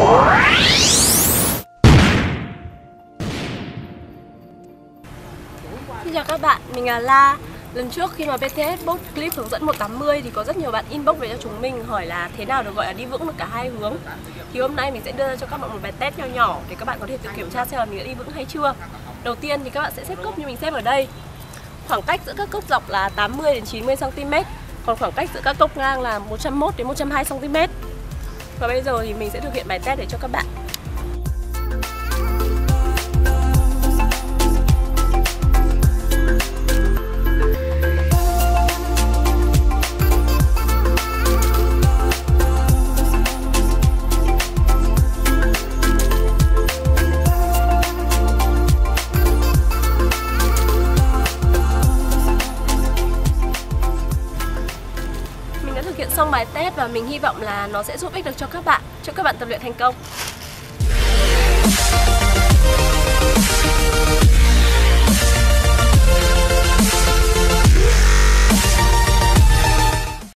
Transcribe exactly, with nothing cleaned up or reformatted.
Xin chào các bạn, mình là La. Lần trước khi mà bê tê ét post clip hướng dẫn một tám mươi thì có rất nhiều bạn inbox về cho chúng mình hỏi là thế nào được gọi là đi vững được cả hai hướng. Thì hôm nay mình sẽ đưa ra cho các bạn một bài test nhỏ nhỏ để các bạn có thể tự kiểm tra xem là mình đã đi vững hay chưa. Đầu tiên thì các bạn sẽ xếp cốc như mình xếp ở đây. Khoảng cách giữa các cốc dọc là tám mươi đến chín mươi xăng ti mét, còn khoảng cách giữa các cốc ngang là một trăm mốt đến một trăm hai xăng ti mét. Và bây giờ thì mình sẽ thực hiện bài test để cho các bạn. Thực hiện xong bài test và mình hy vọng là nó sẽ giúp ích được cho các bạn. Chúc các bạn tập luyện thành công.